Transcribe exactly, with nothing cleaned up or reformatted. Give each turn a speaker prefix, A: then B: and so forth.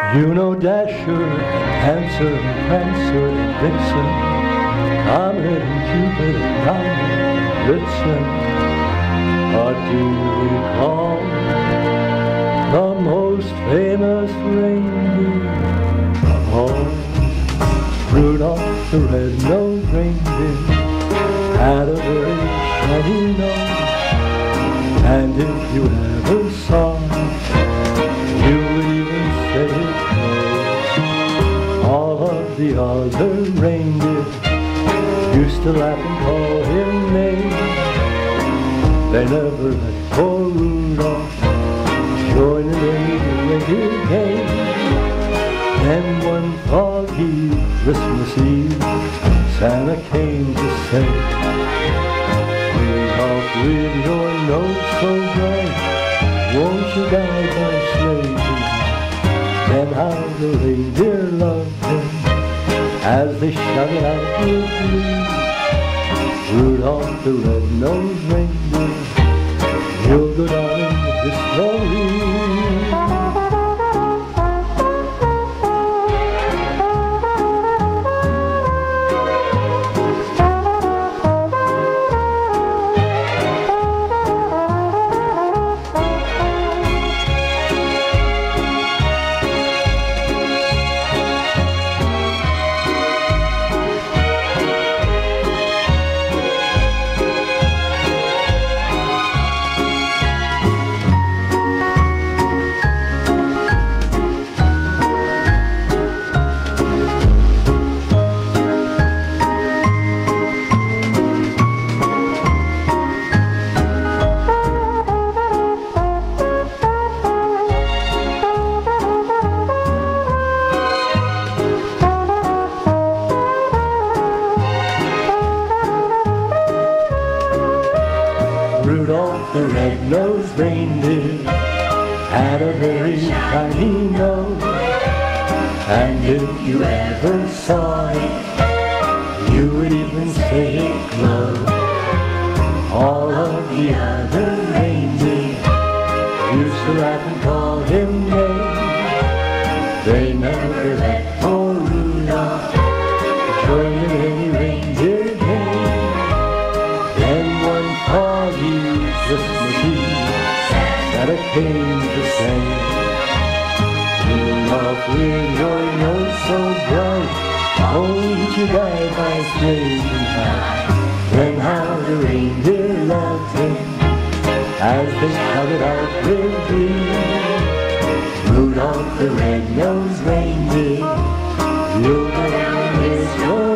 A: You know Dasher, Dancer, and Prancer, and Vixen, Comet and Cupid and Donald, Blitzen. But do you recall the most famous reindeer of all? Rudolph the red-nosed reindeer had a very shiny nose, and if you ever saw him, you would even say it was. All of the other reindeer used to laugh and call him names. They never let poor Rudolph join in any reindeer game. Then one foggy Christmas Eve, Santa came to say, Rudolph, with your nose so bright, won't you guide my sleigh tonight? Then how the reindeer loved him as they shouted out with glee, Rudolph the red-nosed reindeer, you'll go down in history. Rudolph the red-nosed reindeer had a very shiny nose, and if you ever saw it, you would even say it glowed. All of the other reindeer used to laugh and call him names. They never let poor Rudolph join in any reindeer game. Then one foggy Christmas Eve, Santa came to say, Rudolph, with your nose so bright, won't you guide my sleigh tonight? Then how the reindeer loved him as they shouted out with glee, Rudolph the red-nosed reindeer, you'll go down history.